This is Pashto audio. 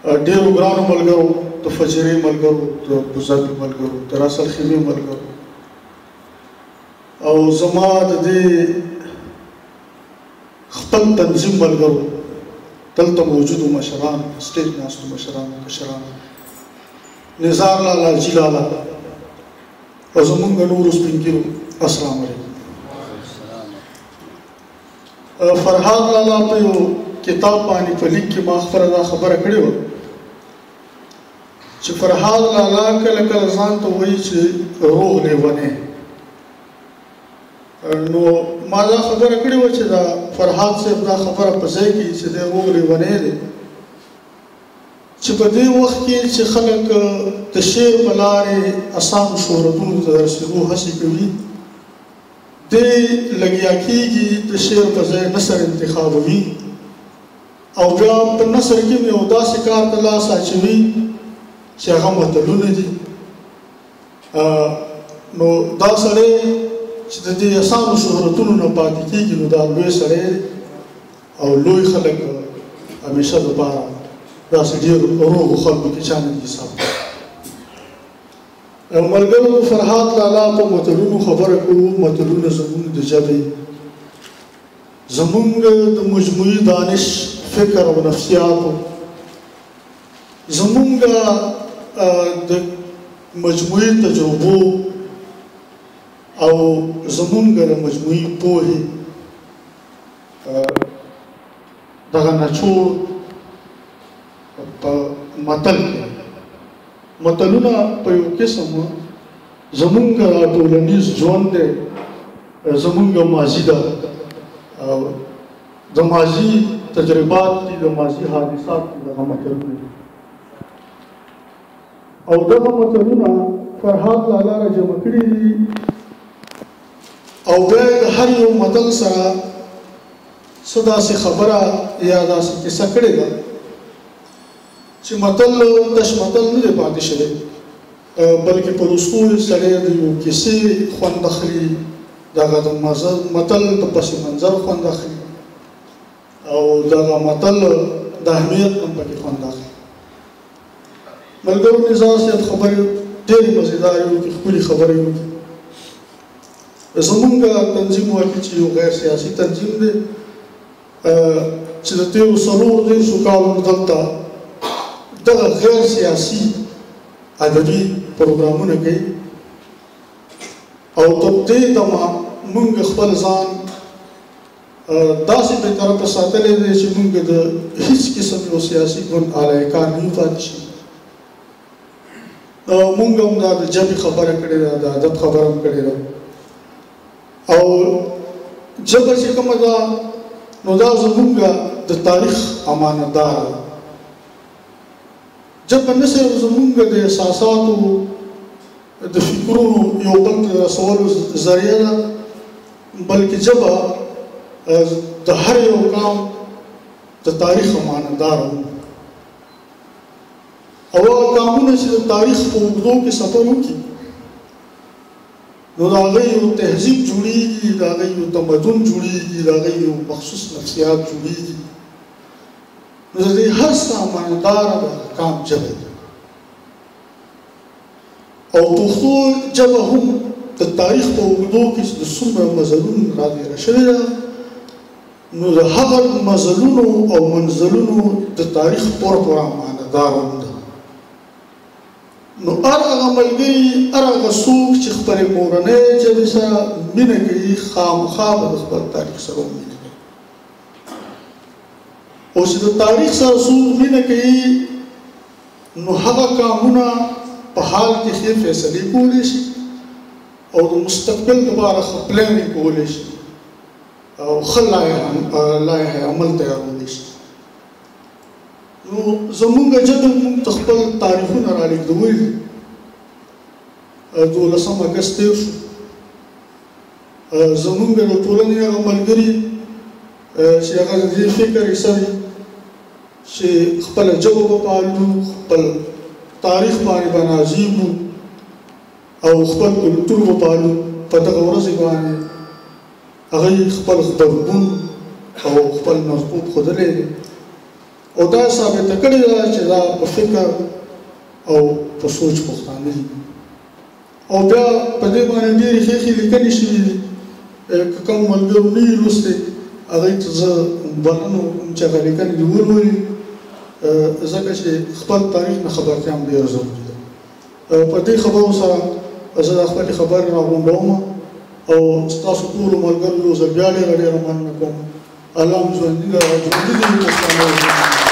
ډېرو ګرانو ملګرو، د فجرې ملګرو، د ابوظبي ملګرو، د راس الخیمې ملګرو، او زما د دې خپل تنظیم ملګرو، دلته موجودو مشران، سټیج ناستو مشرانو، کشرانو، نزار لالا، جی لالا او زمونږ نورو سپین ږیرو، السلام علیکم. فرهاد لالا په یو کتاب باندې په لیک کې ما خپله دا خبره کړې وه چې فرهاد لالا کله کله ځان ته وایي چې روغ لیونی. نو ما دا خبره کړې وه چې دا فرهاد صاحب دا خبره په ځای کې چې دی روغ لیونی دی، چې په دې وخت کې چې خلک د شعر په لارې اسانو شهرتونو ته رسېدو هڅې کوي، دی لګیا کېږي د شعر په ځای نثر انتخابوي او بیا په نثر کې یو داسې کار ته لاس اچوي چې هغه متلونه دي. نو دا سړی چې د دې اسانو شهرتونو نه پاتې کېږي، نو دا لوی سړی او لوی خلک همیشه دپاره داسې ډېرو روغو خلکو کې چا نه دي حساب. ملګرو، فرهاد لالا په متلونو خبره کوو. متلونه زموږ د ژبې، زموږ د مجموعي دانش، فکر او نفسیاتو، زموږ د مجموعي تجربو او زموږ د مجموعي پوهې دغه نچوړ په متل کې. متلونه په یو قسم زموږ ټولنیز ژوند دی، زموږ ماضي ده، د ماضي تجربات دي، د ماضي حادثات دي، دغه متلونه دي. او دغه متلونه فرهاد لالا را جمع کړي دي او بیا د هر یو متل سره څه داسې خبره یا داسې کیسه کړې ده چې متل تش متل نه دی پاتې شوی، بلکې په لوستو یې سړی د یو کیسې خوند اخلي، دغه د متل د پس منظر خوند اخلي او دغه متل د اهمیت هم پکې خوند اخلي. ملګرو، نزار صاحب خبرې ډېرې مزېدارې وکړي، ښکلې خبرې وکړي. زمونږ تنظیم واقع چې یو غیر سیاسي تنظیم دی چې د تېرو 4 کالو دلته دغه غیر سیاسي ادبي پروګرامونه کوي او تر دې دمه موږ خپل ځان داسې بې طرفه ساتلی دی چې موږ د هېڅ قسم یو سیاسي ګوند اعلی کار نه یو پاتې شي. موږ هم دا د ژبې خبره کړې ده، د ادب خبره هم کړې ده او ژبه چې کومه ده نو دا زموږ د تاریخ امانتدار ده. ژبه نه صرف زموږ د احساساتو، د فکرونو یو بل ته رسولو ذریعه ده، بلکې ژبه د هر یو قوم د تاریخ امانتدار ده. او هغه قومونه چې د تاریخ په اوږدو کې سفر وکړي نو د هغوی یو تهذیب جوړېږي، د هغوی یو تمدن جوړېږي، د هغوی یو مخصوص نفسیات جوړېږي. نو د دې هر څه امانتداره د قام ژبه ده او پښتو ژبه هم د تاریخ په اوږدو کې چې د څومره مزلونو رادېره شوې ده نو د هغه مزلونو او منزلونو د تاریخ پوره امانتدار هم ده. نو هر هغه ملګري، هر هغه څوک چې خپلې مورنۍ ژبې سره مینه کوي خامخا به د خپل تاریخ سره هم مینه کوي. او چې د تاریخ سره څوک مینه کوي نو هغه قامونه په حال کې ښې فیصلې کولی شي او د مستقبل لپاره ښه پلانې کولی شي او ښه لایحه عمل تیارولی شي. نو زموږ ژبه موږ ته خپل تاریخونه رالېږدولي دي. 12 اګست تېر شو، زموږ د ټولنې هغه ملګري چې هغه د دې فکر حصه دي چې خپله ژبه به پالو، خپل تاریخ باندې به نازیب وو او خپل کلتور به پالو. په دغه ورځې باندې هغوی خپل غبرګون او خپل نقوب ښودلی دی او دا ثابته کړې ده چې دا په فکر او په سوچ پښتانه دي. او بیا په دې باندې ډېرې ښې ښې لیکنې شوي دي. که کوم ملګرو نه وي لوستې هغوی ته زه بلنه وکړم چې هغه لیکنې دې ولولي، ځکه چې خپل تاریخ نه خبرتیا هم ډېره ضروري ده. په دې خبرو سره زه د خپلې خبرې راغونډوم او ستاسو ټولو ملګرو یو ځل بیا ډېره مننه کوم. الله مو ژوندي دي پښتانه.